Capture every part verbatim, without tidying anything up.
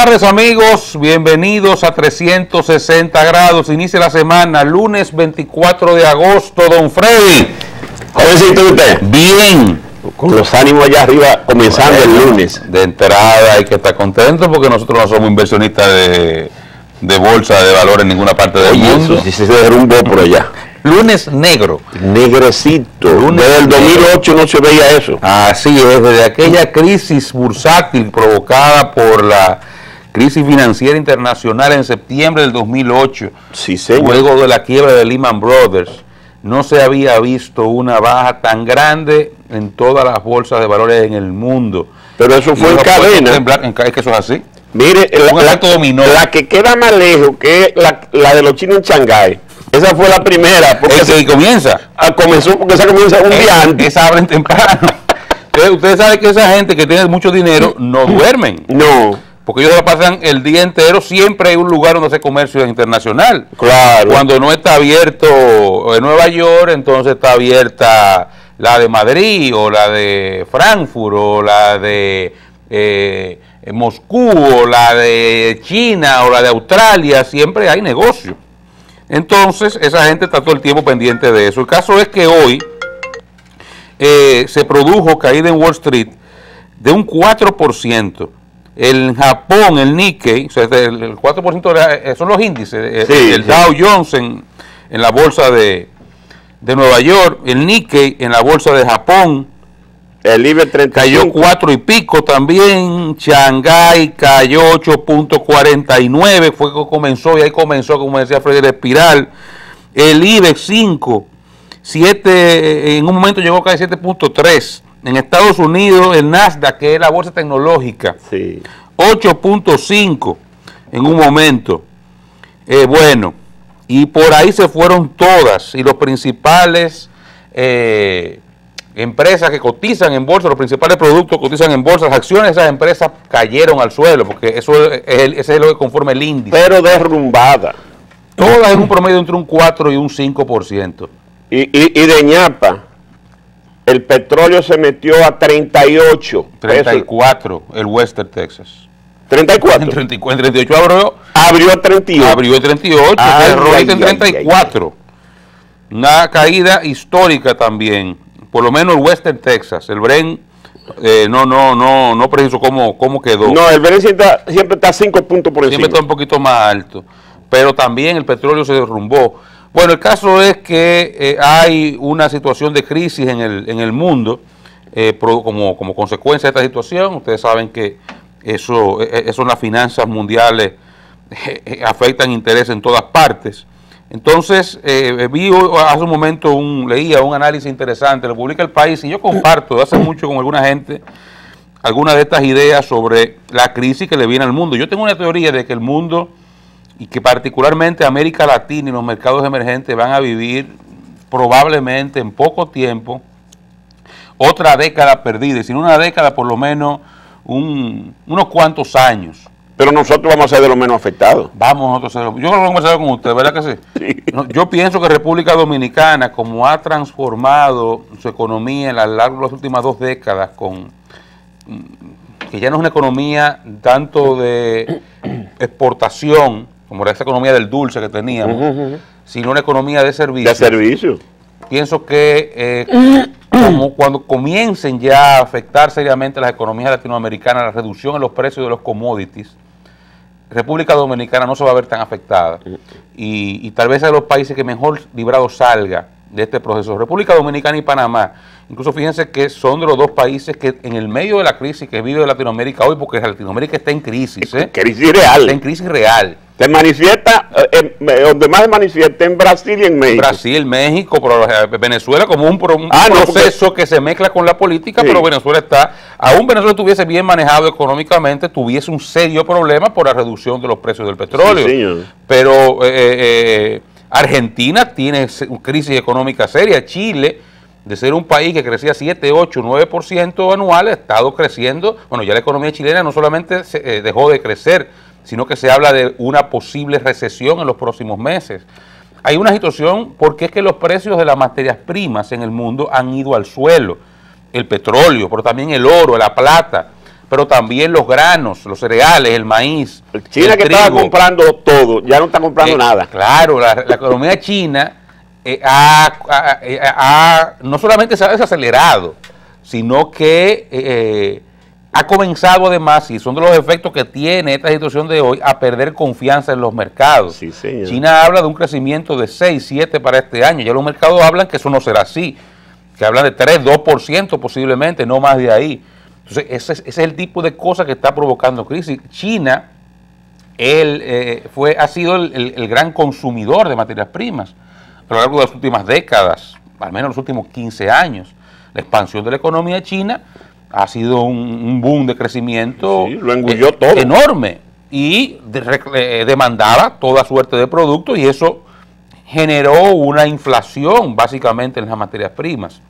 tardes, amigos, bienvenidos a trescientos sesenta grados, inicia la semana, lunes veinticuatro de agosto, don Freddy. ¿Cómo se siente usted? Bien. Con los ánimos allá arriba, comenzando bueno, el lunes. De entrada hay que estar contento porque nosotros no somos inversionistas de, de bolsa de valores en ninguna parte del Oye, mundo. Eso, si se derrumbó por allá. Lunes negro. Negrecito. Lunes desde el dos mil ocho negro. No se veía eso. Así es, desde aquella crisis bursátil provocada por la crisis financiera internacional en septiembre del dos mil ocho. Sí, señor. Luego de la quiebra de Lehman Brothers, no se había visto una baja tan grande en todas las bolsas de valores en el mundo. Pero eso fue en cadena. En, en, es que eso es así. Mire, la, la, dominó. la que queda más lejos, que es la, la de los chinos en Shanghái. Esa fue la primera. Porque ¿Es que comienza? Ah, comenzó porque esa comienza un día antes. Esa abren temprano. Entonces, ustedes saben que esa gente que tiene mucho dinero no duermen. No. Porque ellos pasan el día entero, siempre hay un lugar donde hace comercio internacional. Claro. Cuando no está abierto en Nueva York, entonces está abierta la de Madrid, o la de Frankfurt, o la de eh, Moscú, o la de China, o la de Australia, siempre hay negocio. Entonces, esa gente está todo el tiempo pendiente de eso. El caso es que hoy eh, se produjo caída en Wall Street de un cuatro por ciento. En Japón, el Nikkei, o sea, el cuatro por ciento son los índices, sí, el sí. Dow Jones en, en la bolsa de, de Nueva York, el Nikkei en la bolsa de Japón, el IBEX treinta y cinco cayó cuatro y pico también, Shanghái cayó ocho punto cuarenta y nueve, fue que comenzó, y ahí comenzó, como decía Freddy, la espiral. El IBEX cinco, siete, en un momento llegó a caer siete punto tres. En Estados Unidos, el Nasdaq, que es la bolsa tecnológica, sí. ocho punto cinco en un momento. Eh, bueno, y por ahí se fueron todas, y los principales eh, empresas que cotizan en bolsa, los principales productos que cotizan en bolsa, las acciones de esas empresas cayeron al suelo, porque eso es, el, ese es lo que conforma el índice. Pero derrumbada. Todas en un promedio entre un cuatro y un cinco por ciento. Y, y, y de ñapa, el petróleo se metió a treinta y ocho. treinta y cuatro, el Western Texas. ¿treinta y cuatro? En treinta y cuatro, en treinta y ocho abrió. Abrió treinta y ocho. Abrió en treinta y ocho, cerró en treinta y cuatro. Una caída histórica también. Por lo menos el Western Texas, el Brent, eh, no, no, no, no preciso cómo, cómo quedó. No, el Brent siempre, siempre está cinco puntos por encima. Siempre está un poquito más alto. Pero también el petróleo se derrumbó. Bueno, el caso es que eh, hay una situación de crisis en el, en el mundo eh, pro, como, como consecuencia de esta situación. Ustedes saben que eso, eso en las finanzas mundiales eh, afectan interés en todas partes. Entonces, eh, vi hace un momento, un, leía un análisis interesante, lo publica El País, y yo comparto hace mucho con alguna gente algunas de estas ideas sobre la crisis que le viene al mundo. Yo tengo una teoría de que el mundo, y que particularmente América Latina y los mercados emergentes, van a vivir probablemente en poco tiempo otra década perdida, y si no una década, por lo menos un, unos cuantos años. Pero nosotros vamos a ser de los menos afectados. Vamos nosotros a ser, yo creo que vamos a conversar con usted, ¿verdad que sí? Sí. No, yo pienso que República Dominicana, como ha transformado su economía en a lo largo de las últimas dos décadas, con que ya no es una economía tanto de exportación, como era esa economía del dulce que teníamos, uh-huh, uh-huh. sino una economía de servicios. De servicios. Pienso que eh, como cuando comiencen ya a afectar seriamente las economías latinoamericanas, la reducción en los precios de los commodities, República Dominicana no se va a ver tan afectada. Y, y tal vez es de los países que mejor librado salga de este proceso. República Dominicana y Panamá, incluso fíjense que son de los dos países que en el medio de la crisis que vive Latinoamérica hoy, porque Latinoamérica está en crisis, ¿eh? Crisis real. Está en crisis real. Se manifiesta, eh, eh, donde más se manifiesta, en Brasil y en México. Brasil, México, pero Venezuela como un, pro, un ah, no, proceso porque... que se mezcla con la política, sí. Pero Venezuela está, aún Venezuela estuviese bien manejado económicamente, tuviese un serio problema por la reducción de los precios del petróleo. Sí, señor. Pero eh, eh, Argentina tiene una crisis económica seria. Chile, de ser un país que crecía siete, ocho, nueve por ciento anual, ha estado creciendo. Bueno, ya la economía chilena no solamente se, eh, dejó de crecer, sino que se habla de una posible recesión en los próximos meses. Hay una situación porque es que los precios de las materias primas en el mundo han ido al suelo. El petróleo, pero también el oro, la plata. pero también los granos, los cereales, el maíz. China, el que trigo. estaba comprando todo, ya no está comprando eh, nada. Claro, la, la economía china eh, ha, ha, ha, no solamente se ha desacelerado, sino que eh, ha comenzado además, y son de los efectos que tiene esta situación de hoy, a perder confianza en los mercados. Sí, señor. China habla de un crecimiento de seis, siete para este año, ya los mercados hablan que eso no será así, que hablan de tres, dos por ciento posiblemente, no más de ahí. Entonces, ese es, ese es el tipo de cosas que está provocando crisis. China él, eh, fue, ha sido el, el, el gran consumidor de materias primas a lo largo de las últimas décadas, al menos los últimos quince años. La expansión de la economía china ha sido un, un boom de crecimiento sí, lo engulló eh, todo. enorme y de, eh, demandaba toda suerte de productos y eso generó una inflación básicamente en las materias primas.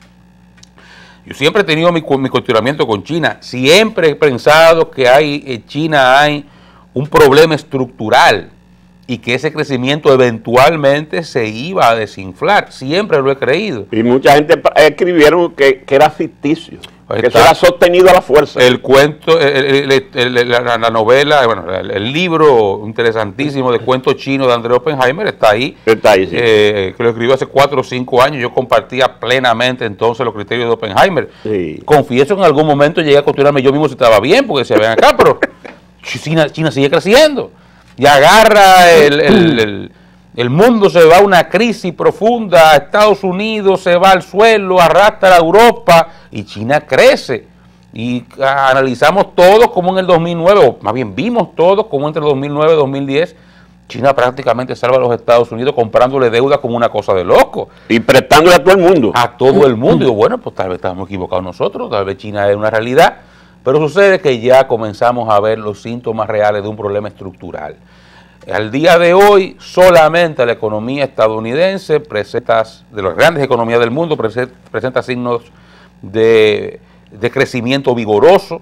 Yo siempre he tenido mi, mi cuestionamiento con China, siempre he pensado que hay en China hay un problema estructural y que ese crecimiento eventualmente se iba a desinflar, siempre lo he creído. Y mucha gente escribieron que, que era ficticio, Ahí que está. eso era sostenido a la fuerza. El cuento, el, el, el, el, la, la novela, bueno, el, el libro interesantísimo de cuentos chinos de André Oppenheimer está ahí. Está ahí, sí. eh, que lo escribió hace cuatro o cinco años. Yo compartía plenamente entonces los criterios de Oppenheimer. Sí. Confieso que en algún momento llegué a cuestionarme yo mismo si estaba bien, porque se ven acá, pero China, China sigue creciendo. Y agarra el, el, el, el mundo, se va a una crisis profunda, Estados Unidos se va al suelo, arrastra a Europa y China crece. Y a, analizamos todos como en el dos mil nueve, o más bien vimos todos como entre dos mil nueve y dos mil diez, China prácticamente salva a los Estados Unidos comprándole deuda como una cosa de loco. Y prestándole a todo el mundo. A todo el mundo. Y digo, bueno, pues tal vez estamos equivocados nosotros, tal vez China es una realidad. Pero sucede que ya comenzamos a ver los síntomas reales de un problema estructural. Al día de hoy, solamente la economía estadounidense presenta, de las grandes economías del mundo, presenta, presenta signos de, de crecimiento vigoroso.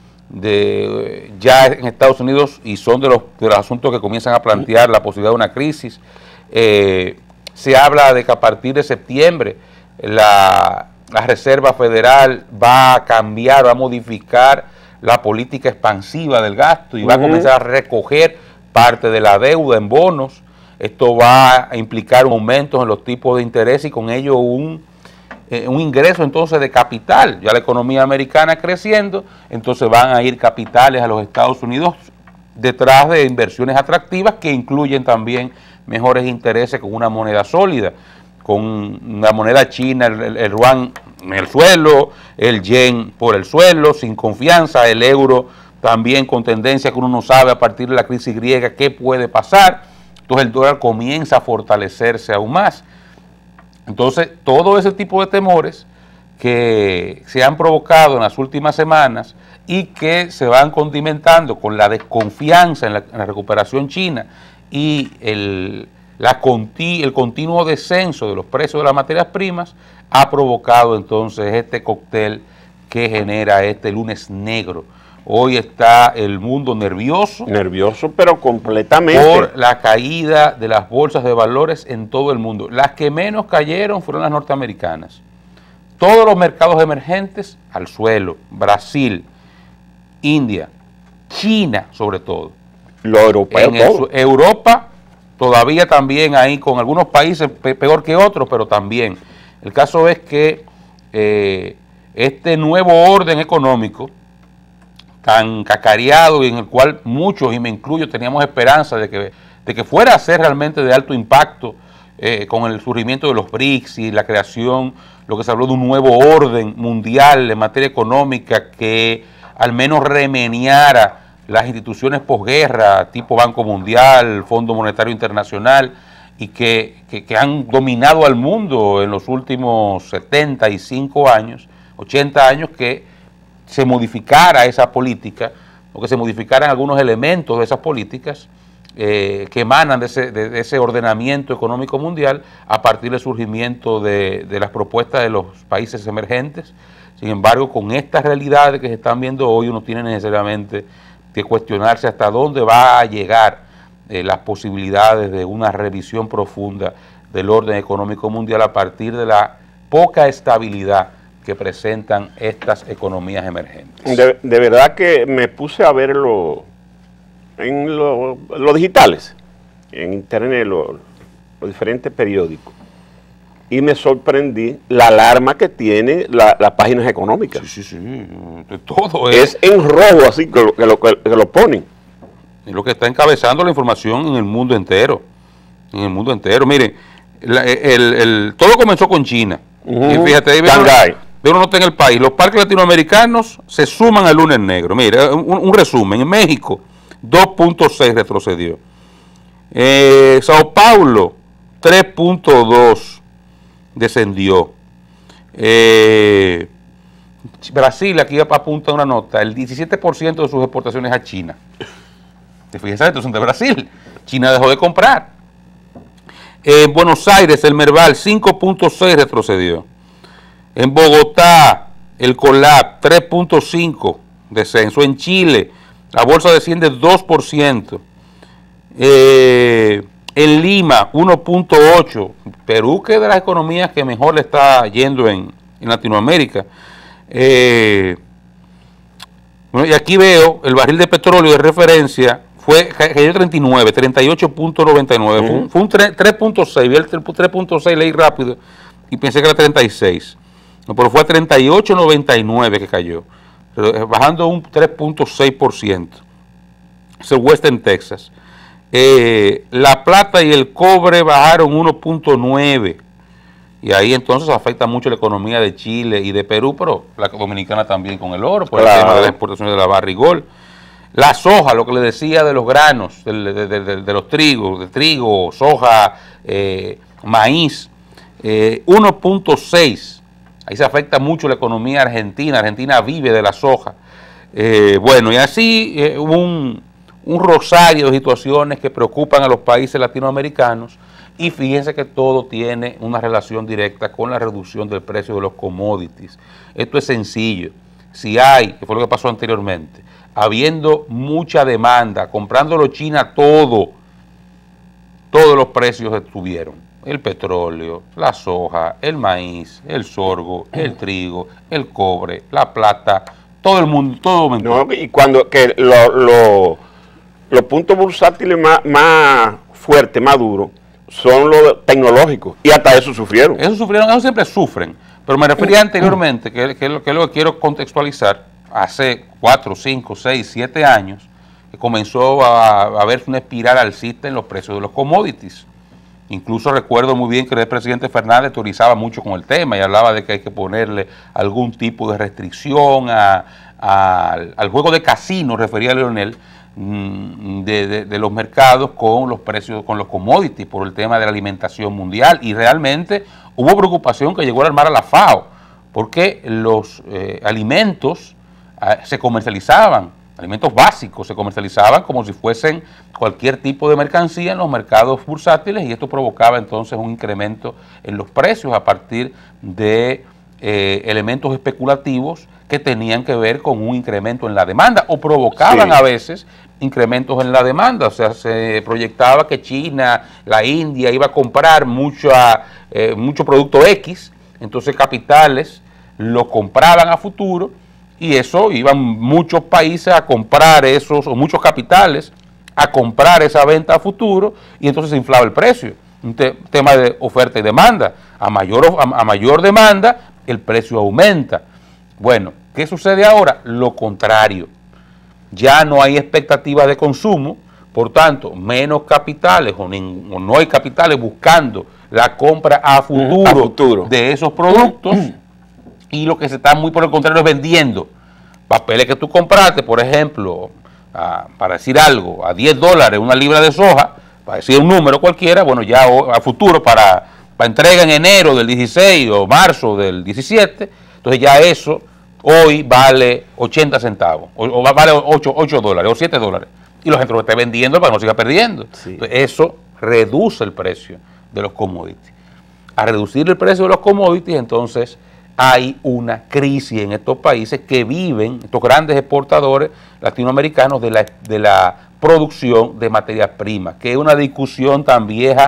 De, ya en Estados Unidos, y son de los, de los asuntos que comienzan a plantear la posibilidad de una crisis. Eh, se habla de que a partir de septiembre la... la Reserva Federal va a cambiar, va a modificar la política expansiva del gasto y uh-huh. va a comenzar a recoger parte de la deuda en bonos. Esto va a implicar aumentos en los tipos de interés y con ello un, eh, un ingreso entonces de capital. Ya la economía americana creciendo, entonces van a ir capitales a los Estados Unidos detrás de inversiones atractivas que incluyen también mejores intereses con una moneda sólida, con la moneda china, el, el, el yuan en el suelo, el yen por el suelo, sin confianza, el euro también con tendencia que uno no sabe a partir de la crisis griega qué puede pasar. Entonces el dólar comienza a fortalecerse aún más. Entonces todo ese tipo de temores que se han provocado en las últimas semanas y que se van condimentando con la desconfianza en la, en la recuperación china y el... La conti, el continuo descenso de los precios de las materias primas ha provocado entonces este cóctel que genera este lunes negro. Hoy está el mundo nervioso. Nervioso, pero completamente. Por la caída de las bolsas de valores en todo el mundo. Las que menos cayeron fueron las norteamericanas. Todos los mercados emergentes al suelo. Brasil, India, China sobre todo. Los europeos en el, Europa todavía también ahí con algunos países pe peor que otros, pero también. El caso es que eh, este nuevo orden económico tan cacareado y en el cual muchos, y me incluyo, teníamos esperanza de que, de que fuera a ser realmente de alto impacto eh, con el surgimiento de los BRICS y la creación, lo que se habló de un nuevo orden mundial en materia económica que al menos remeniara las instituciones posguerra, tipo Banco Mundial, Fondo Monetario Internacional, y que, que, que han dominado al mundo en los últimos setenta y cinco años, ochenta años, que se modificara esa política, o que se modificaran algunos elementos de esas políticas eh, que emanan de ese, de, de ese ordenamiento económico mundial a partir del surgimiento de, de las propuestas de los países emergentes. Sin embargo, con estas realidades que se están viendo hoy, uno tiene necesariamente que cuestionarse hasta dónde va a llegar eh, las posibilidades de una revisión profunda del orden económico mundial a partir de la poca estabilidad que presentan estas economías emergentes. De, de verdad que me puse a verlo en los lo digitales, en internet, los lo diferentes periódicos, y me sorprendí la alarma que tiene la, las páginas económicas. Sí, sí, sí, de todo es. Es en rojo así que lo, que lo, que lo ponen. Y lo que está encabezando la información en el mundo entero, en el mundo entero. Miren, la, el, el, todo comenzó con China. Uh-huh. Y fíjate, ahí Shanghái. De uno nota en el país, los parques latinoamericanos se suman al lunes negro. Mire, un, un resumen, en México, dos punto seis retrocedió. Eh, Sao Paulo, tres punto dos descendió. Eh, Brasil, aquí apunta una nota, el diecisiete por ciento de sus exportaciones a China. Fíjense, estos son de Brasil. China dejó de comprar. En Buenos Aires, el Merval, cinco punto seis retrocedió. En Bogotá, el Colab, tres punto cinco descenso. En Chile, la bolsa desciende dos por ciento. Eh, en Lima, uno punto ocho. Perú, que es de las economías que mejor le está yendo en, en Latinoamérica. Eh, bueno, y aquí veo el barril de petróleo de referencia, fue cayó treinta y nueve, treinta y ocho punto noventa y nueve. Uh-huh. Fue un, fue un tres punto seis, vi el tres punto seis, leí rápido y pensé que era treinta y seis. No, pero fue a treinta y ocho punto noventa y nueve que cayó, pero bajando un tres punto seis por ciento. Es el Western Texas. Eh, la plata y el cobre bajaron uno punto nueve. Y ahí entonces afecta mucho la economía de Chile y de Perú, pero la dominicana también con el oro, por claro. El tema de las exportaciones de la Barrigol. La soja, lo que le decía de los granos, de, de, de, de, de los trigos, de trigo, soja, eh, maíz, eh, uno punto seis. Ahí se afecta mucho la economía argentina. Argentina vive de la soja. Eh, bueno, y así eh, un, un rosario de situaciones que preocupan a los países latinoamericanos. Y fíjense que todo tiene una relación directa con la reducción del precio de los commodities. Esto es sencillo. Si hay, que fue lo que pasó anteriormente, habiendo mucha demanda, comprándolo China todo, todos los precios estuvieron. El petróleo, la soja, el maíz, el sorgo, el trigo, el cobre, la plata, todo el mundo, todo aumentó. No, y cuando que lo, lo, los puntos bursátiles más, más fuertes, más duros, son los tecnológicos, y hasta eso sufrieron. Eso sufrieron, eso siempre sufren, pero me refería anteriormente, que, que, que es lo que quiero contextualizar, hace cuatro, cinco, seis, siete años, que comenzó a, a haber una espiral alcista en los precios de los commodities. Incluso recuerdo muy bien que el presidente Fernández teorizaba mucho con el tema y hablaba de que hay que ponerle algún tipo de restricción a, a, al juego de casino, refería a Leonel, De, de, de los mercados con los precios, con los commodities por el tema de la alimentación mundial, y realmente hubo preocupación que llegó a armar a la FAO porque los eh, alimentos eh, se comercializaban, alimentos básicos se comercializaban como si fuesen cualquier tipo de mercancía en los mercados bursátiles, y esto provocaba entonces un incremento en los precios a partir de eh, elementos especulativos que tenían que ver con un incremento en la demanda, o provocaban sí. a veces incrementos en la demanda. O sea, se proyectaba que China, la India iba a comprar mucha, eh, mucho producto X, entonces capitales lo compraban a futuro, y eso iban muchos países a comprar esos, o muchos capitales a comprar esa venta a futuro, y entonces se inflaba el precio. Un te, tema de oferta y demanda. A mayor, a, a mayor demanda, el precio aumenta. Bueno, ¿qué sucede ahora? Lo contrario. Ya no hay expectativas de consumo, por tanto, menos capitales o, ni, o no hay capitales buscando la compra a futuro, a futuro de esos productos, y lo que se está muy por el contrario es vendiendo papeles que tú compraste, por ejemplo, a, para decir algo, a diez dólares una libra de soja, para decir un número cualquiera, bueno, ya a futuro para, para entrega en enero del dieciséis o marzo del diecisiete, entonces ya eso hoy vale ochenta centavos, o, o vale ocho dólares o siete dólares, y la gente lo está vendiendo para que no siga perdiendo. Sí. Entonces, eso reduce el precio de los commodities. A reducir el precio de los commodities, entonces hay una crisis en estos países que viven, estos grandes exportadores latinoamericanos, de la, de la producción de materias primas, que es una discusión tan vieja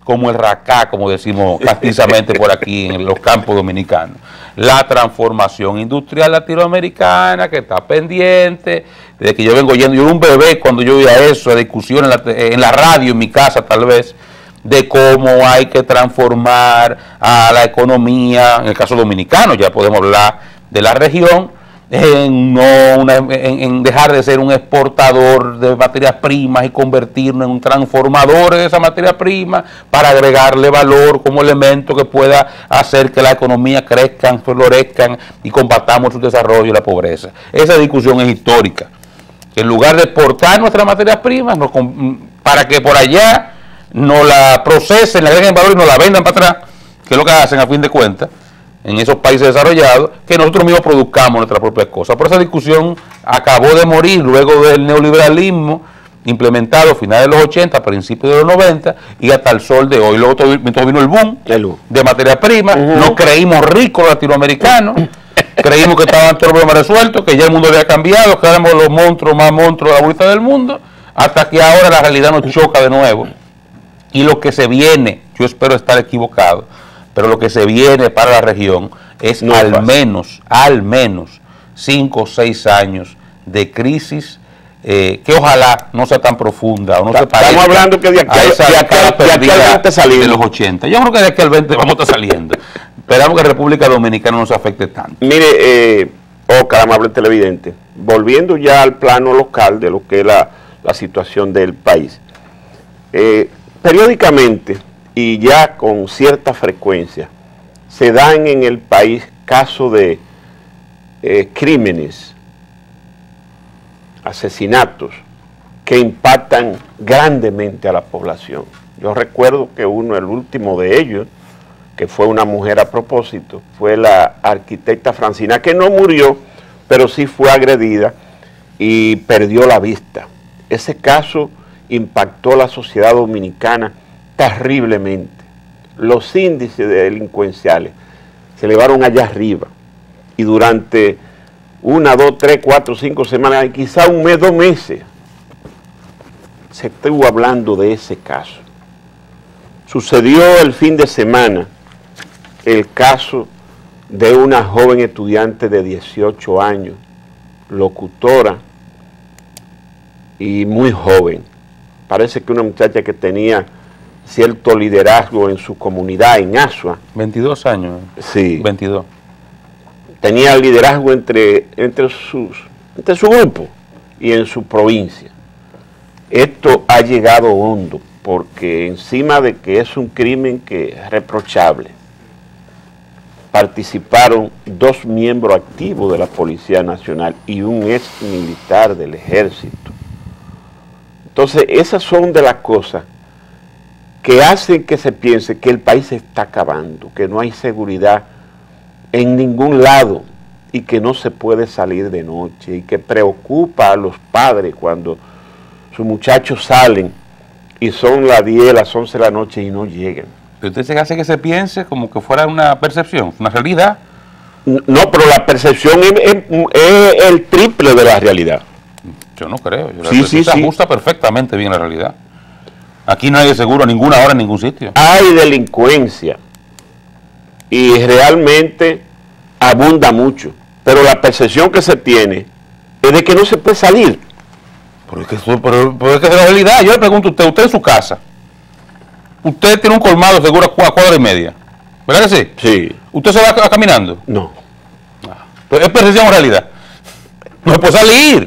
como el racá, como decimos castizamente por aquí en los campos dominicanos. La transformación industrial latinoamericana que está pendiente, desde que yo vengo yendo, yo era un bebé cuando yo oía eso, de discusión en la, en la radio, en mi casa tal vez, de cómo hay que transformar a la economía, en el caso dominicano, ya podemos hablar de la región, en, no una, en, en dejar de ser un exportador de materias primas y convertirnos en un transformador de esa materia prima para agregarle valor como elemento que pueda hacer que la economía crezcan, florezcan y combatamos su desarrollo y la pobreza. Esa discusión es histórica. En lugar de exportar nuestras materias primas, nos, para que por allá no la procesen, la agreguen valor y nos la vendan para atrás, que es lo que hacen a fin de cuentas en esos países desarrollados, que nosotros mismos produzcamos nuestras propias cosas. Por esa discusión acabó de morir luego del neoliberalismo implementado a finales de los ochenta, principios de los noventa y hasta el sol de hoy. Luego todo, todo vino el boom de materia prima, uh-huh. Nos creímos ricos latinoamericanos, creímos que estaban todos los problemas resueltos, que ya el mundo había cambiado, que éramos los monstruos más monstruos de la vuelta del mundo, hasta que ahora la realidad nos choca de nuevo. Y lo que se viene, yo espero estar equivocado, pero lo que se viene para la región es no al pasa. menos, al menos, cinco o seis años de crisis eh, que ojalá no sea tan profunda o no se parezca. Estamos hablando que de aquí, a esa de aquí, de aquí al veinte salimos. De los ochenta. Yo creo que de aquí al veinte vamos a estar saliendo. Esperamos que República Dominicana no se afecte tanto. Mire, eh, Oscar, amable televidente, volviendo ya al plano local de lo que es la, la situación del país. Eh, periódicamente y ya con cierta frecuencia se dan en el país casos de eh, crímenes, asesinatos que impactan grandemente a la población. Yo recuerdo que uno, el último de ellos, que fue una mujer a propósito, fue la arquitecta Francina, que no murió, pero sí fue agredida y perdió la vista. Ese caso impactó a la sociedad dominicana terriblemente. Los índices delincuenciales se elevaron allá arriba y durante una, dos, tres, cuatro, cinco semanas, quizá un mes, dos meses, se estuvo hablando de ese caso. Sucedió el fin de semana el caso de una joven estudiante de dieciocho años, locutora y muy joven. Parece que una muchacha que tenía cierto liderazgo en su comunidad, en Asua. veintidós años. Sí. veintidós. Tenía liderazgo entre, entre, sus, entre su grupo y en su provincia. Esto ha llegado hondo porque encima de que es un crimen que es reprochable, participaron dos miembros activos de la Policía Nacional y un ex militar del Ejército. Entonces, esas son de las cosas que hacen que se piense que el país se está acabando, que no hay seguridad en ningún lado y que no se puede salir de noche y que preocupa a los padres cuando sus muchachos salen y son las diez, las once de la noche y no llegan. Pero usted se hace que se piense como que fuera una percepción, una realidad. No, pero la percepción es, es, es el triple de la realidad. Yo no creo. Yo sí, sí, se sí. ajusta perfectamente bien la realidad. Aquí no hay seguro a ninguna hora en ningún sitio. Hay delincuencia y realmente abunda mucho, pero la percepción que se tiene es de que no se puede salir. Pero es que, pero, pero es, que es la realidad. Yo le pregunto a usted, usted en su casa, usted tiene un colmado seguro a cuadra y media, ¿verdad que sí? Sí. ¿Usted se va caminando? No. Ah, pero es percepción o realidad. No se puede salir.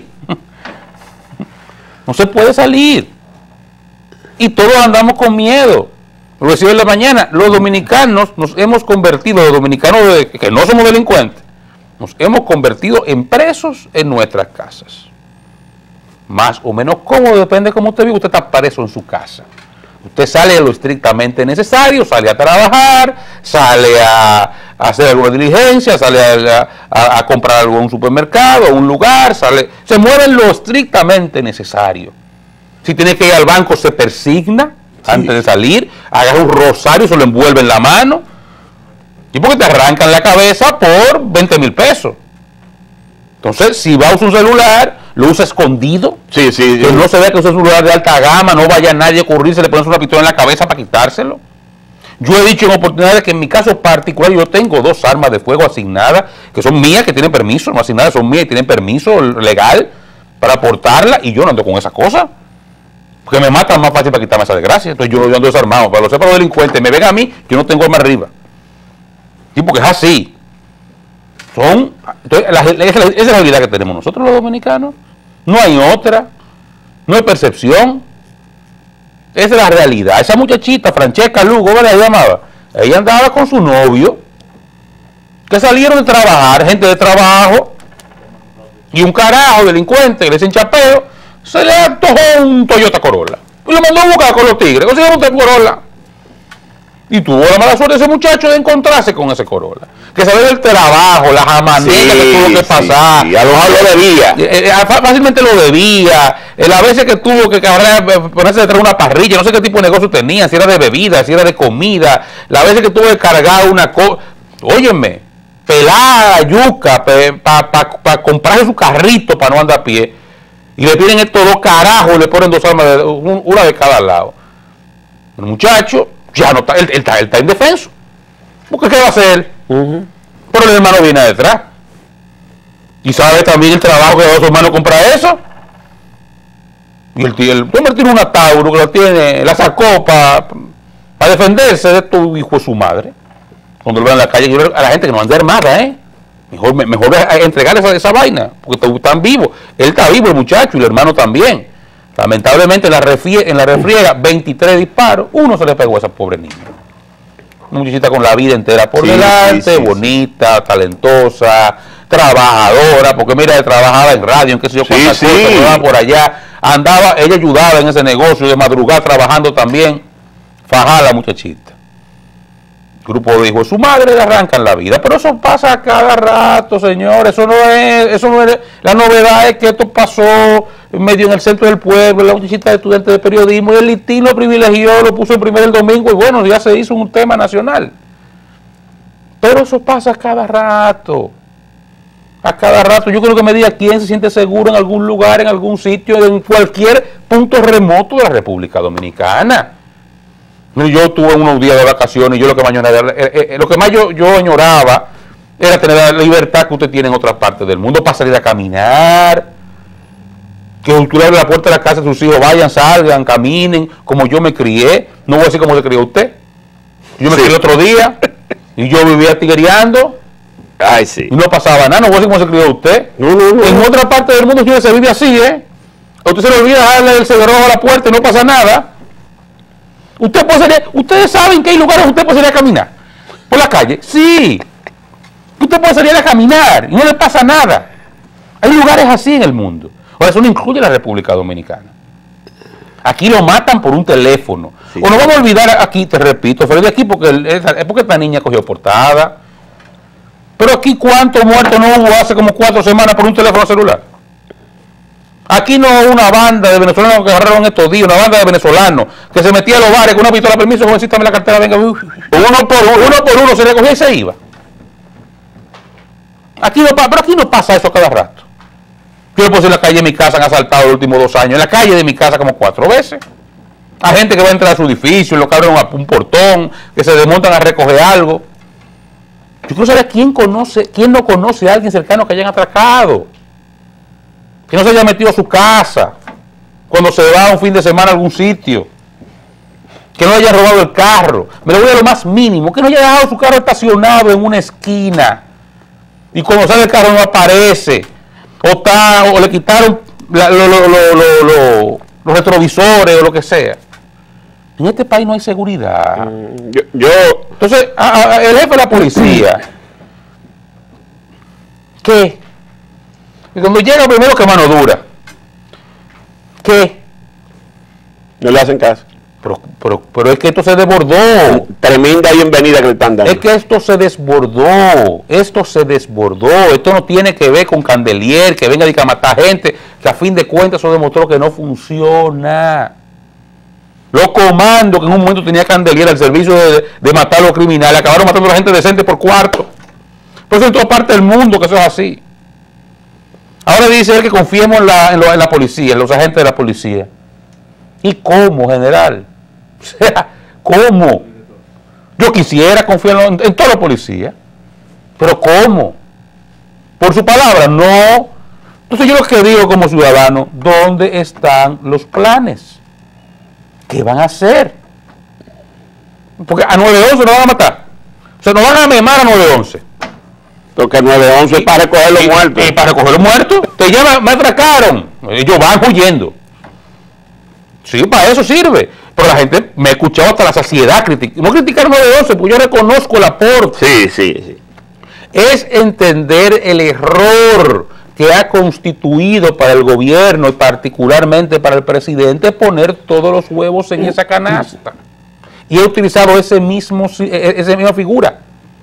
No se puede salir. Y todos andamos con miedo. Lo decía en la mañana, los dominicanos nos hemos convertido, los dominicanos de, que no somos delincuentes, nos hemos convertido en presos en nuestras casas. Más o menos cómodo, depende de cómo usted vive, usted está preso en su casa. Usted sale a lo estrictamente necesario, sale a trabajar, sale a, a hacer alguna diligencia, sale a, a, a comprar algo en un supermercado, a un lugar, sale, se mueve en lo estrictamente necesario. Si tiene que ir al banco, se persigna sí. antes de salir, agarra un rosario, se lo envuelve en la mano, y porque te arrancan la cabeza por veinte mil pesos. Entonces, si va a usar un celular, lo usa escondido. Sí, sí. Que sí. no se vea que usa un celular de alta gama, no vaya nadie a ocurrirse, le pones una pistola en la cabeza para quitárselo. Yo he dicho en oportunidades que en mi caso particular yo tengo dos armas de fuego asignadas, que son mías, que tienen permiso, no asignadas, son mías y tienen permiso legal para portarla, y yo no ando con esas cosas. Porque me matan más fácil para quitarme esa desgracia. Entonces yo no ando desarmado. Para lo sepa los delincuentes, me ven a mí, yo no tengo arma arriba. Sí, porque es así. Son, entonces, la, esa, esa es la realidad que tenemos nosotros los dominicanos. No hay otra. No hay percepción. Esa es la realidad. Esa muchachita, Francesca Lugo, ¿cómo la llamaba? Ella andaba con su novio, que salieron de trabajar, gente de trabajo, y un carajo delincuente que le dicen chapeo, se le antojó un Toyota Corolla. Y lo mandó a buscar con los tigres. Consiguieron un Corolla. Y tuvo la mala suerte ese muchacho de encontrarse con ese Corolla. Que sabe del trabajo, la jamanera sí, que tuvo que pasar. Sí, a lo mejor lo debía. Eh, eh, fácilmente lo debía. Eh, las veces que tuvo que cargar, ponerse detrás de una parrilla, no sé qué tipo de negocio tenía, si era de bebida, si era de comida. Las veces que tuvo que cargar una cosa. Óyeme, pelada, yuca, para pa, pa, pa comprarse su carrito para no andar a pie. Y le piden estos dos carajos, le ponen dos armas, de, una de cada lado. El muchacho ya no está, él, él está, él está indefenso. Porque ¿qué va a hacer? Uh-huh. Pero el hermano viene detrás. Y sabe también el trabajo que va a su hermano comprar eso. Y el tío, el hombre tiene una Tauro que lo tiene, la sacó para pa defenderse de tu hijo de su madre. Cuando lo vean en la calle, a la gente que no anda armada, ¿eh? Mejor, mejor entregarle esa, esa vaina, porque están vivos. Él está vivo, el muchacho, y el hermano también. Lamentablemente en la, refriega, en la refriega, veintitrés disparos, uno se le pegó a esa pobre niña. Una muchachita con la vida entera por sí, delante, sí, sí, bonita, sí. talentosa, trabajadora, porque mira, trabajaba en radio, en qué sé yo, cuántas sí, cosas, sí. por allá, andaba, ella ayudaba en ese negocio, de madrugada trabajando también, fajada la muchachita. Grupo de hijos de su madre le arrancan la vida, pero eso pasa cada rato, señores. Eso no es, eso no es, la novedad es que esto pasó medio en el centro del pueblo, la muchachita de estudiante de periodismo, y el listín lo privilegió, lo puso en primer el domingo, y bueno, ya se hizo un tema nacional. Pero eso pasa cada rato, a cada rato. Yo creo que me diga quién se siente seguro en algún lugar, en algún sitio, en cualquier punto remoto de la República Dominicana. Yo tuve unos días de vacaciones y yo lo que más añoraba, eh, eh, lo que más yo, yo añoraba era tener la libertad que usted tiene en otras partes del mundo para salir a caminar, que usted le abre la puerta de la casa de sus hijos, vayan, salgan, caminen, como yo me crié. No voy a decir cómo se crió usted. Yo me sí. crié otro día y yo vivía tiguereando. Ay, sí. Y no pasaba nada, no voy a decir cómo se crió usted. No, no, no. En otra parte del mundo se vive así, ¿eh? A usted se le olvida darle el cerrojo a la puerta y no pasa nada. Usted puede salir, ustedes saben que hay lugares donde usted puede salir a caminar por la calle. Sí, usted puede salir a caminar y no le pasa nada. Hay lugares así en el mundo. Ahora, eso no incluye la República Dominicana. Aquí lo matan por un teléfono. Sí. O no vamos a olvidar aquí, te repito, fuera de aquí porque es porque esta niña cogió portada. Pero aquí cuántos muertos no hubo hace como cuatro semanas por un teléfono celular. Aquí no una banda de venezolanos que agarraron estos días, una banda de venezolanos que se metía a los bares con una pistola, permiso, jovencita, me la cartera, venga, uno por uno, uno por uno se recogía y se iba. Aquí no, pero aquí no pasa eso cada rato. Yo le puse en la calle de mi casa, han asaltado los últimos dos años, en la calle de mi casa como cuatro veces. Hay gente que va a entrar a su edificio, lo que abren un portón, que se desmontan a recoger algo. Yo quiero saber quién conoce, quién no conoce a alguien cercano que hayan atracado. Que no se haya metido a su casa cuando se va un fin de semana a algún sitio. Que no haya robado el carro. Me lo voy a lo más mínimo. Que no haya dejado su carro estacionado en una esquina. Y cuando sale el carro no aparece. O, está, o le quitaron la, lo, lo, lo, lo, lo, los retrovisores o lo que sea. En este país no hay seguridad. Mm, yo, yo Entonces, a, a, el jefe de la policía. ¿Qué? Y cuando llega primero que mano dura. ¿Qué? No le hacen caso. Pero, pero, pero es que esto se desbordó. Tremenda bienvenida que le están dando. Es que esto se desbordó. Esto se desbordó. Esto no tiene que ver con Candelier, que venga a matar gente, que a fin de cuentas eso demostró que no funciona. Los comandos que en un momento tenía Candelier al servicio de, de matar a los criminales, acabaron matando a la gente decente por cuarto. Por eso en toda parte del mundo que eso es así. Ahora dice él que confiemos en la, en, lo, en la policía, en los agentes de la policía. ¿Y cómo, general? O sea, ¿cómo? Yo quisiera confiar en, en todos los policías, pero ¿cómo? Por su palabra, no. Entonces yo lo que digo como ciudadano, ¿dónde están los planes? ¿Qué van a hacer? Porque a nueve once nos van a matar. O sea, nos van a memar a nueve once. Porque nueve once es para recoger los y, muertos. Y para recoger los muertos. Te llaman, me atracaron. Ellos van huyendo. Sí, para eso sirve. Pero la gente me ha escuchado hasta la saciedad criticar. No criticar nueve once, porque yo reconozco el aporte. Sí, sí, sí. Es entender el error que ha constituido para el gobierno y particularmente para el presidente poner todos los huevos en esa canasta. Y he utilizado ese mismo, esa misma figura.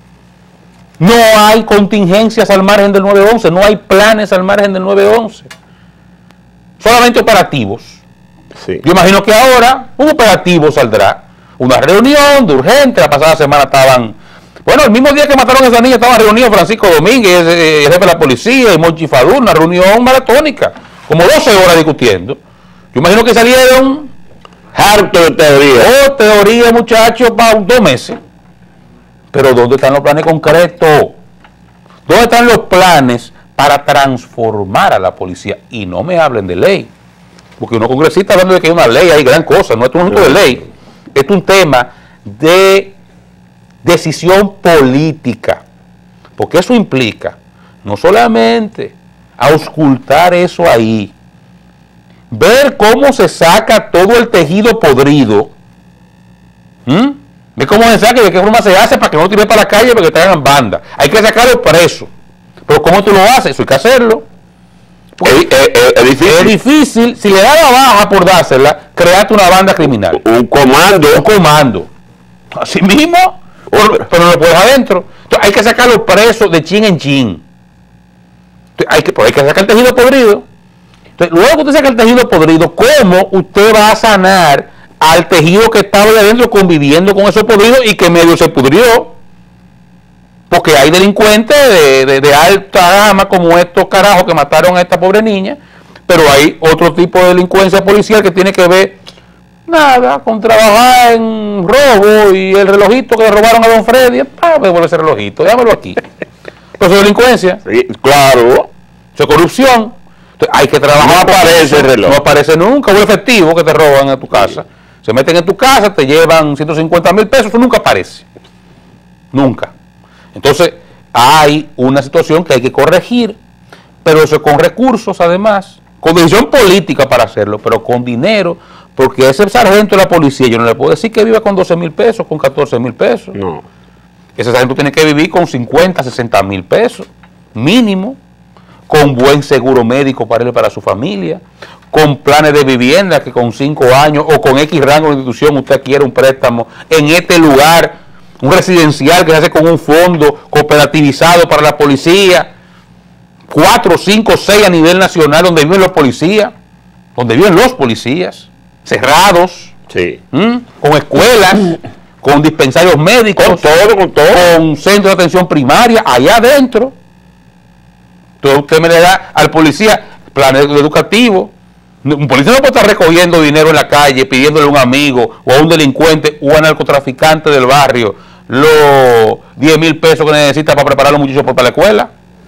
No hay contingencias al margen del nueve once, no hay planes al margen del nueve once. Solamente operativos. Sí. Yo imagino que ahora un operativo saldrá. Una reunión de urgente, la pasada semana estaban... Bueno, el mismo día que mataron a esa niña estaba reunido Francisco Domínguez, el jefe de la policía, y Monchi Fadul, una reunión maratónica, como doce horas discutiendo. Yo imagino que salieron harto de teoría. Oh, teoría, muchachos, para dos meses. Pero ¿dónde están los planes concretos? ¿Dónde están los planes para transformar a la policía? Y no me hablen de ley, porque uno congresista hablando de que hay una ley, hay gran cosa, no es un asunto de ley, es un tema de decisión política, porque eso implica no solamente auscultar eso ahí, ver cómo se saca todo el tejido podrido, ¿Mm? ver cómo se saca y de qué forma se hace para que no tire para la calle para que te hagan banda. Hay que sacarlo preso, pero ¿cómo tú lo haces? Eso hay que hacerlo. Es, es, es, es, difícil. es difícil, si le da la baja por dársela, crearte una banda criminal. Un comando. Un comando. Así mismo, pero, pero no lo puedes adentro. Entonces hay que sacarlo preso de chin en chin. Entonces, hay, que, pero hay que sacar el tejido podrido. Entonces, luego que usted saca el tejido podrido, ¿cómo usted va a sanar al tejido que estaba de adentro conviviendo con eso podrido y que medio se pudrió? Porque hay delincuentes de, de, de alta gama como estos carajos que mataron a esta pobre niña, pero hay otro tipo de delincuencia policial que tiene que ver nada con trabajar en robo y el relojito que le robaron a don Freddy. Ah, me devuelve ese relojito, dámelo aquí. Entonces delincuencia. Sí, claro. Eso es corrupción. Entonces, hay que trabajar. No aparece el reloj. No aparece nunca. Un efectivo que te roban en tu casa. Sí. Se meten en tu casa, te llevan ciento cincuenta mil pesos, eso nunca aparece. Nunca. Entonces, hay una situación que hay que corregir, pero eso con recursos además, con decisión política para hacerlo, pero con dinero, porque ese sargento de la policía, yo no le puedo decir que viva con doce mil pesos, con catorce mil pesos. No. Ese sargento tiene que vivir con cincuenta, sesenta mil pesos, mínimo, con buen seguro médico para él y para su familia, con planes de vivienda que con cinco años o con X rango de institución usted quiere un préstamo en este lugar, un residencial que se hace con un fondo cooperativizado para la policía, cuatro, cinco, seis a nivel nacional donde viven los policías, donde viven los policías, cerrados, sí. ¿Mm? con escuelas, con dispensarios médicos, con todo, con todo, con centros de atención primaria, allá adentro. Entonces usted me le da al policía planes educativos. Un policía no puede estar recogiendo dinero en la calle, pidiéndole a un amigo o a un delincuente o a un narcotraficante del barrio los diez mil pesos que necesita para preparar a los muchachos para la escuela.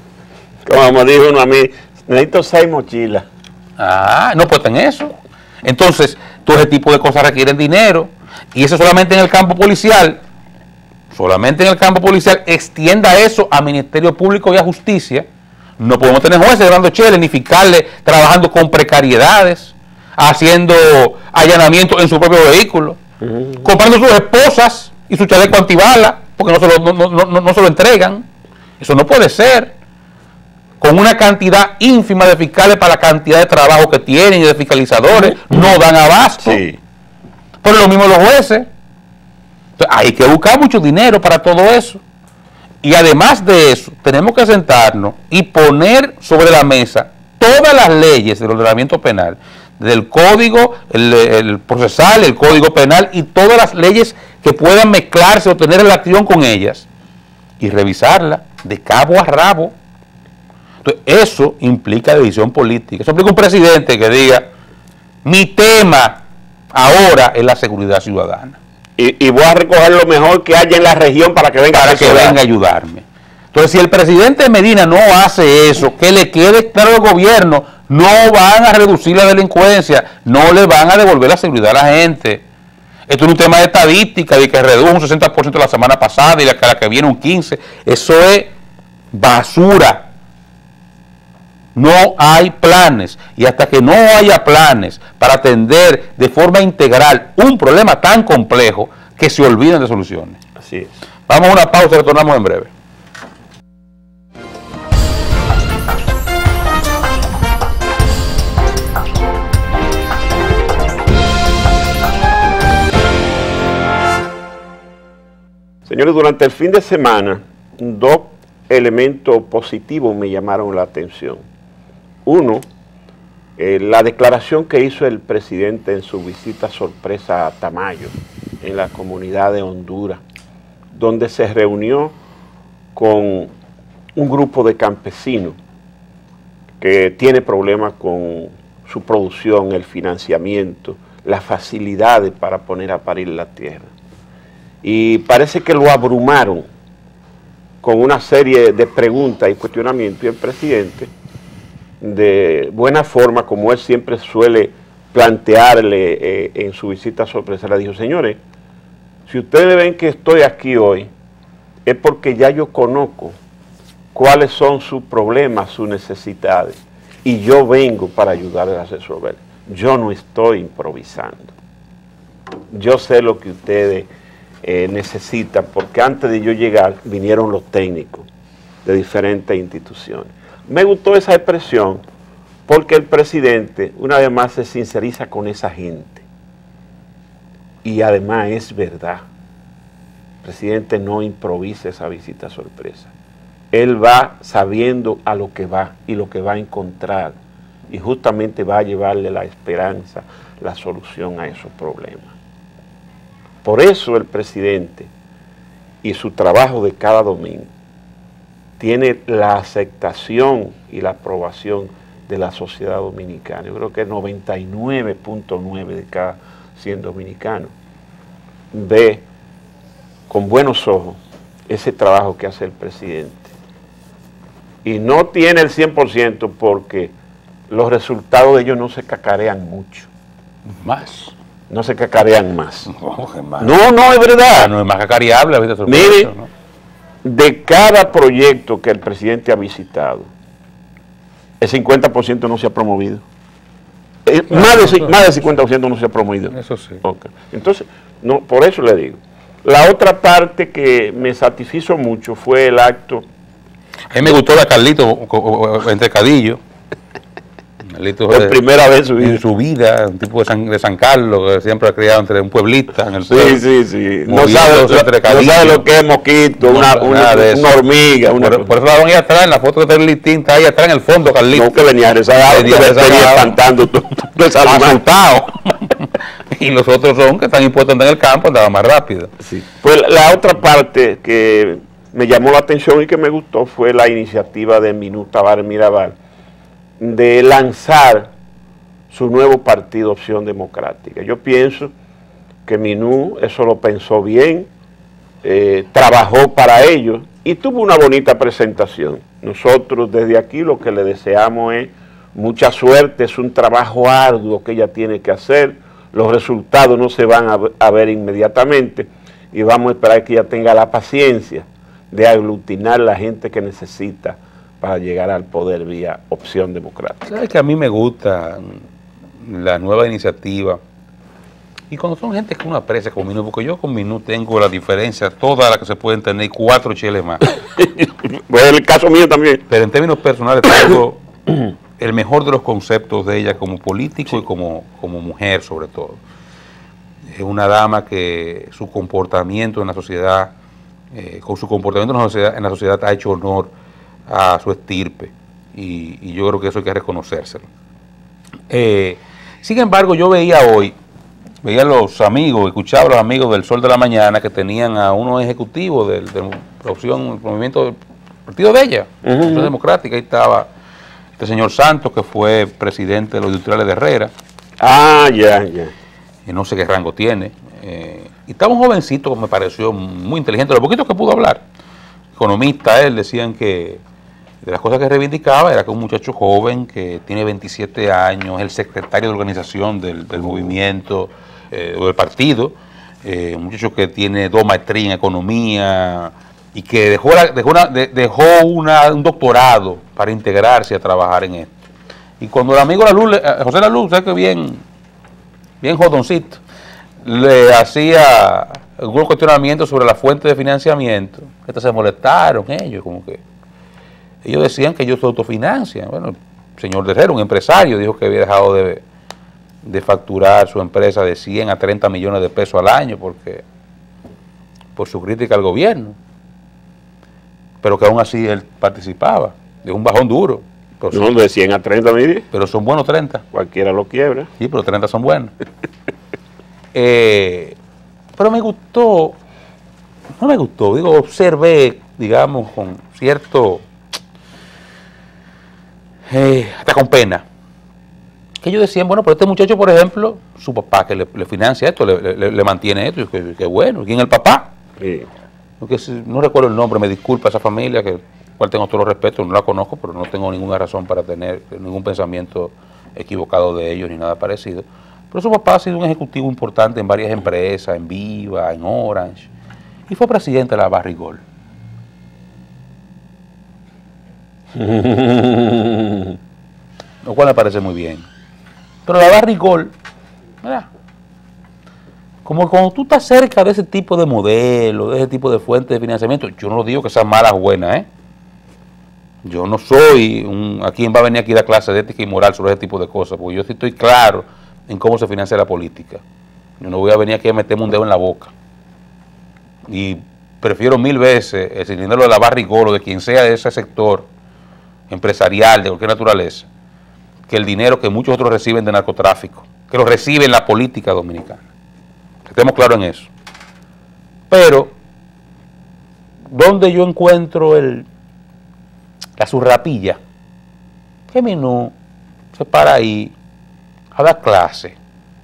Como dijo uno a mí, necesito seis mochilas. Ah, no puede en eso. Entonces, todo ese tipo de cosas requieren dinero. Y eso solamente en el campo policial. Solamente en el campo policial. Extienda eso a Ministerio Público y a Justicia. No podemos tener jueces dando cheles ni fiscales trabajando con precariedades, haciendo allanamientos en su propio vehículo, uh-huh. comprando sus esposas y su chaleco antibalas, porque no se, lo, no, no, no, no se lo entregan. Eso no puede ser. Con una cantidad ínfima de fiscales para la cantidad de trabajo que tienen y de fiscalizadores, no dan abasto. Sí. Pero lo mismo los jueces. Entonces, hay que buscar mucho dinero para todo eso. Y además de eso, tenemos que sentarnos y poner sobre la mesa todas las leyes del ordenamiento penal, del código, el, el procesal, el código penal y todas las leyes que puedan mezclarse o tener relación con ellas y revisarlas de cabo a rabo. Entonces, eso implica división política. Eso implica un presidente que diga, mi tema ahora es la seguridad ciudadana. Y, y voy a recoger lo mejor que haya en la región para que venga, para que venga a ayudarme. Entonces, si el presidente Medina no hace eso, que le quede claro al gobierno, no van a reducir la delincuencia, no le van a devolver la seguridad a la gente. Esto es un tema de estadística, de que redujo un sesenta por ciento la semana pasada y la que, la que viene un quince por ciento. Eso es basura. No hay planes, y hasta que no haya planes para atender de forma integral un problema tan complejo, que se olviden de soluciones. Así es. Vamos a una pausa, retornamos en breve. Señores, durante el fin de semana, dos elementos positivos me llamaron la atención. Uno, eh, la declaración que hizo el presidente en su visita sorpresa a Tamayo, en la comunidad de Honduras, donde se reunió con un grupo de campesinos que tiene problemas con su producción, el financiamiento, las facilidades para poner a parir la tierra. Y parece que lo abrumaron con una serie de preguntas y cuestionamientos, y el presidente, de buena forma, como él siempre suele plantearle eh, en su visita sorpresa, le dijo, señores, si ustedes ven que estoy aquí hoy, es porque ya yo conozco cuáles son sus problemas, sus necesidades, y yo vengo para ayudarles a resolver. Yo no estoy improvisando. Yo sé lo que ustedes eh, necesitan, porque antes de yo llegar vinieron los técnicos de diferentes instituciones. Me gustó esa expresión porque el presidente una vez más se sinceriza con esa gente. Y además es verdad. El presidente no improvisa esa visita sorpresa. Él va sabiendo a lo que va y lo que va a encontrar. Y justamente va a llevarle la esperanza, la solución a esos problemas. Por eso el presidente y su trabajo de cada domingo tiene la aceptación y la aprobación de la sociedad dominicana. Yo creo que el noventa y nueve punto nueve de cada cien dominicanos ve con buenos ojos ese trabajo que hace el presidente. Y no tiene el cien por ciento porque los resultados de ellos no se cacarean mucho. Más. No se cacarean más. No, más. no, no, es verdad. No es más cacareable. Mire, ¿no? De cada proyecto que el presidente ha visitado, el cincuenta por ciento no se ha promovido. Eh, Claro, más, de, eso, más del cincuenta por ciento no se ha promovido. Eso sí. Okay. Entonces, no, por eso le digo. La otra parte que me satisfizo mucho fue el acto. A mí me gustó la Carlito entre Cadillo. Carlito Por de, primera vez en su vida. En su vida, un tipo de San, de San Carlos, que siempre ha criado entre un pueblita en el pueblo. Sí, sí, sí. No sabe, no sabe lo que es mosquito, no, una, una, una hormiga. Una por, por eso la van ahí atrás, en la foto que está distinta, ahí atrás en el fondo, Carlito. No, que venía rezagado, que venía espantando todo asustado. Y los otros son que están impuestos a andar en el campo, andaban más rápido. Sí. Pues la otra parte que me llamó la atención y que me gustó fue la iniciativa de Minú Tavares Mirabal de lanzar su nuevo partido Opción Democrática. Yo pienso que Minú eso lo pensó bien, eh, trabajó para ello y tuvo una bonita presentación. Nosotros desde aquí lo que le deseamos es mucha suerte, es un trabajo arduo que ella tiene que hacer, los resultados no se van a, a ver inmediatamente y vamos a esperar que ella tenga la paciencia de aglutinar la gente que necesita para llegar al poder vía Opción Democrática. ¿Sabes que a mí me gusta la nueva iniciativa? Y cuando son gente que uno aprecia como Minú, porque yo con Minú tengo la diferencia, toda la que se pueden tener, cuatro cheles más. Pues el caso mío también. Pero en términos personales tengo el mejor de los conceptos de ella como político sí. y como, como mujer sobre todo. Es una dama que su comportamiento en la sociedad, eh, con su comportamiento en la sociedad, en la sociedad ha hecho honor a su estirpe y, y yo creo que eso hay que reconocérselo. Eh, sin embargo, yo veía hoy, veía a los amigos, escuchaba a los amigos del Sol de la Mañana que tenían a unos ejecutivos de, de la opción, el movimiento del partido de ella, uh-huh. la Opción Democrática, ahí estaba este señor Santos, que fue presidente de los industriales de Herrera. Ah, ya, ya. Y no sé qué rango tiene. Eh, y estaba un jovencito que me pareció muy inteligente, lo poquito que pudo hablar. Economista, él, decían que de las cosas que reivindicaba era que un muchacho joven que tiene veintisiete años, es el secretario de organización del, del movimiento eh, o del partido, eh, un muchacho que tiene dos maestrías en economía y que dejó, la, dejó, una, de, dejó una, un doctorado para integrarse a trabajar en esto. Y cuando el amigo La Luz, José La Luz, ¿sabes que bien, bien jodoncito, le hacía algunos cuestionamientos sobre la fuente de financiamiento, estos se molestaron ellos, como que ellos decían que ellos se autofinancian. Bueno, el señor Herrera, un empresario, dijo que había dejado de, de facturar su empresa de cien a treinta millones de pesos al año porque por su crítica al gobierno, pero que aún así él participaba de un bajón duro. No, de cien a treinta, mire. Pero son buenos treinta. Cualquiera lo quiebra. Sí, pero treinta son buenos. eh, pero me gustó, no me gustó, digo, observé, digamos, con cierto, eh, hasta con pena, que ellos decían, bueno, pero este muchacho, por ejemplo, su papá que le, le financia esto, le, le, le mantiene esto, y que, que bueno, ¿quién es el papá? Sí. Porque no recuerdo el nombre, me disculpa esa familia, que cual tengo todo el respeto, no la conozco, pero no tengo ninguna razón para tener ningún pensamiento equivocado de ellos ni nada parecido. Pero su papá ha sido un ejecutivo importante en varias empresas, en Viva, en Orange, y fue presidente de la Barrigol. Lo cual me parece muy bien. Pero la Barrigol, ¿verdad? Como cuando tú estás cerca de ese tipo de modelo, de ese tipo de fuente de financiamiento, yo no digo que sean malas o buenas, ¿eh? Yo no soy un, a quien va a venir aquí a dar clase de ética y moral sobre ese tipo de cosas, porque yo sí estoy claro en cómo se financia la política. Yo no voy a venir aquí a meterme un dedo en la boca. Y prefiero mil veces el dinero de la Barrigol o de quien sea de ese sector empresarial, de cualquier naturaleza, que el dinero que muchos otros reciben de narcotráfico, que lo reciben la política dominicana. Estemos claros en eso. Pero, ¿dónde yo encuentro el, la surrapilla? Que Minú se para ahí a dar clase,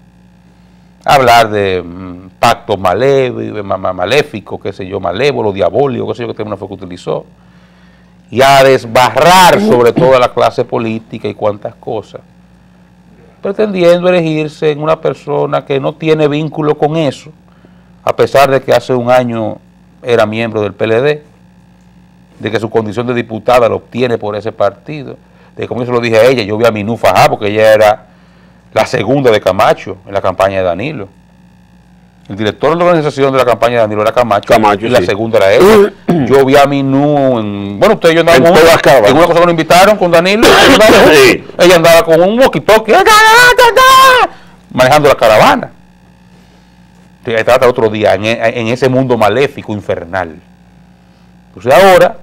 a hablar de mm, pactos maléficos, qué sé yo, malévolos, diabólicos, qué sé yo, qué término fue que utilizó, y a desbarrar sobre toda la clase política y cuantas cosas, pretendiendo elegirse en una persona que no tiene vínculo con eso, a pesar de que hace un año era miembro del P L D, de que su condición de diputada la obtiene por ese partido, de que, como yo se lo dije a ella, yo vi a Minú fajar porque ella era la segunda de Camacho en la campaña de Danilo. El director de la organización de la campaña de Danilo era Camacho, Camacho y sí. La segunda era ella. Yo vi a Minú en, bueno, ustedes yo andaba en, en, en una cosa que nos invitaron con Danilo, sí. Ella andaba con un walkie-talkie manejando la caravana. Ella estaba hasta otro día en, en ese mundo maléfico, infernal. Entonces ahora,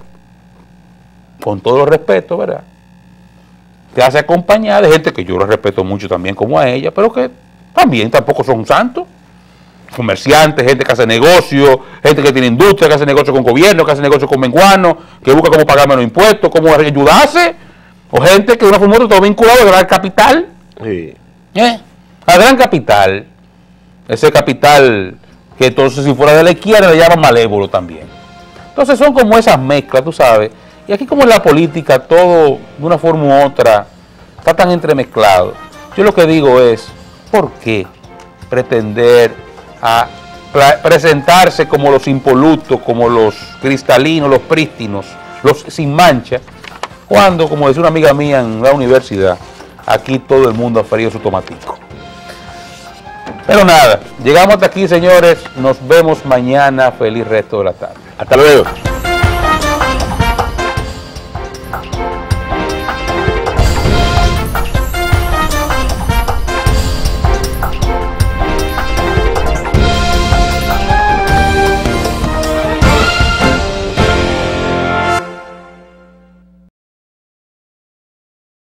con todo el respeto, ¿verdad?, te hace acompañar de gente que yo la respeto mucho también como a ella, pero que también tampoco son santos. Comerciantes, gente que hace negocio, gente que tiene industria, que hace negocio con gobierno, que hace negocio con menguanos, que busca cómo pagar menos impuestos, cómo ayudarse, o gente que de una forma u otra está vinculado al gran capital. Sí. ¿Eh? Al gran capital, ese capital que entonces si fuera de la izquierda le llaman malévolo también. Entonces son como esas mezclas, tú sabes. Y aquí como en la política todo de una forma u otra está tan entremezclado. Yo lo que digo es, ¿por qué pretender a presentarse como los impolutos, como los cristalinos, los prístinos, los sin mancha, cuando, como decía una amiga mía en la universidad, aquí todo el mundo ha ferido su tomatico? Pero nada, llegamos hasta aquí, señores. Nos vemos mañana. Feliz resto de la tarde. Hasta luego.